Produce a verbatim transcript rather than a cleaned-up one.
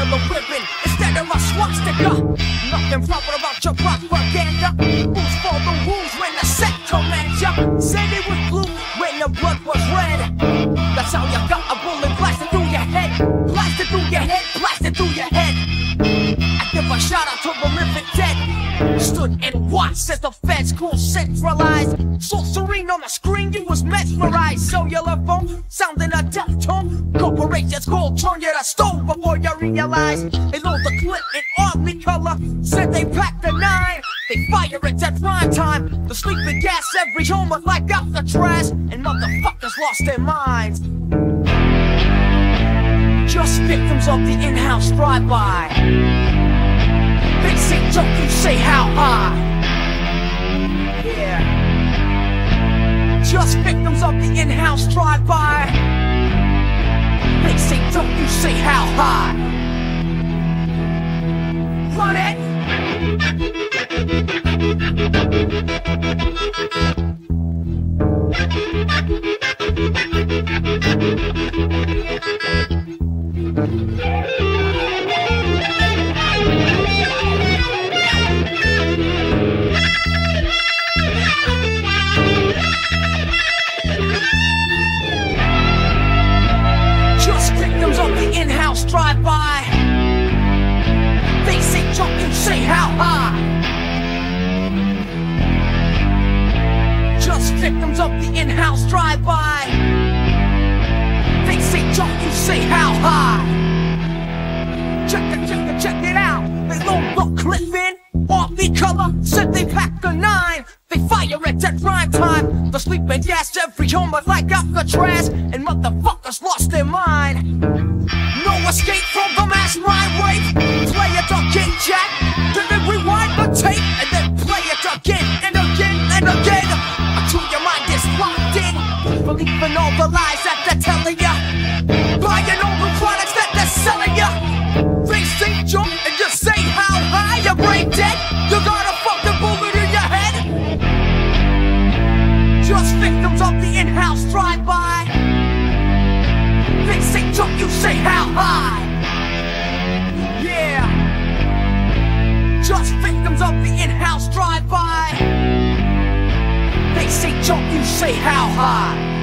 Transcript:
yellow ribbon instead of a swastika. Nothing proper about your propaganda. Who's for the rules when the set commands ya? Said it was blue when the blood was red. That's how you got a bullet blasted through your head. Blasted through your head, blasted through your head. I give a shout out to the living dead. Stood and watched as the feds cool centralized. So serene on the screen, you was mesmerized. Cellular phone, sounding a death tone. Corporations called, turn you to stone before you realize. They load the clip in army color. Said they packed the nine. They fire it at prime time. The sleeping gas every home was like out the trash. And motherfuckers lost their minds. Just victims of the in-house drive-by. They say jump, you say how high. Yeah. Just victims of the in-house drive-by. They say jump, you say how high. Run it. Just victims of the in-house drive-by. They say jump, you say how high. Just victims of the in-house drive-by. They say jump, you say how high. Check it, check it, check it out. They load the clip in, army color, said they packed the nine. They fire it at prime time. The sleeping gas every home was like Alcatraz. And motherfuckers lost their mind. No escape from the mass mind wave. Play it again, Jack. Then they rewind the tape and then play it again and again and again until your mind is locked in. Believing all the lies that they're telling ya. Buying all the products that they're selling ya. They say jump and just say how high. Your brain dead. You got a fucking bullet in your head. Just victims of the in-house drive-by. They say jump, you say how high. Yeah. Just victims of the in-house drive-by. They say jump, you say how high.